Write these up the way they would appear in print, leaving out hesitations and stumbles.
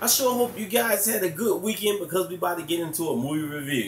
I sure hope you guys had a good weekend because we about to get into a movie review.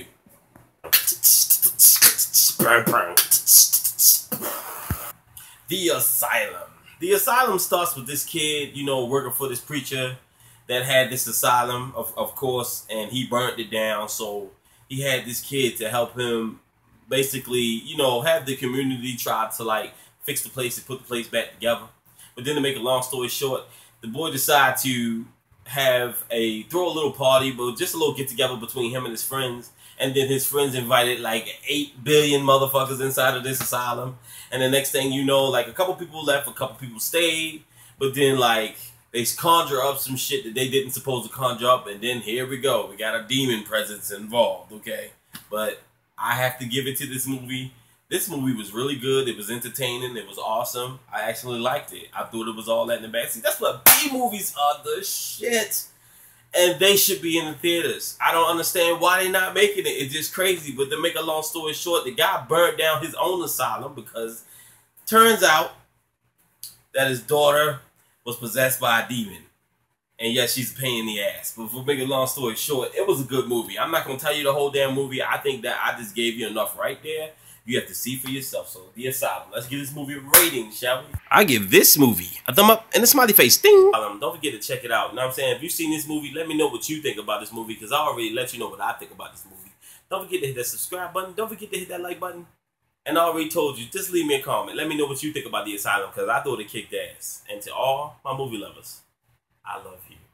The Asylum. The Asylum starts with this kid, working for this preacher that had this asylum, of course, and he burnt it down. So he had this kid to help him basically, have the community try to fix the place and put the place back together. But then to make a long story short, the boy decided to throw a little party, but just a little get together between him and his friends. And then his friends invited 8 billion motherfuckers inside of this asylum. And the next thing you know, a couple people left, a couple people stayed. But then they conjure up some shit that they didn't supposed to conjure up. And then here we go. We got a demon presence involved, okay? But I have to give it to this movie. This movie was really good. It was entertaining. It was awesome. I actually liked it. I thought it was all that in the back. See, that's what B movies are, the shit. And they should be in the theaters. I don't understand why they're not making it. It's just crazy. But to make a long story short, the guy burned down his own asylum because turns out that his daughter was possessed by a demon. And yes, she's a pain in the ass. But for making a long story short, it was a good movie. I'm not going to tell you the whole damn movie. I think that I just gave you enough right there. You have to see for yourself. So, The Asylum. Let's give this movie a rating, shall we? I give this movie a thumb up and a smiley face. Ding! Don't forget to check it out. You know what I'm saying? If you've seen this movie, let me know what you think about this movie, because I already let you know what I think about this movie. Don't forget to hit that subscribe button. Don't forget to hit that like button. And I already told you, just leave me a comment. Let me know what you think about The Asylum, because I thought it kicked ass. And to all my movie lovers, I love you.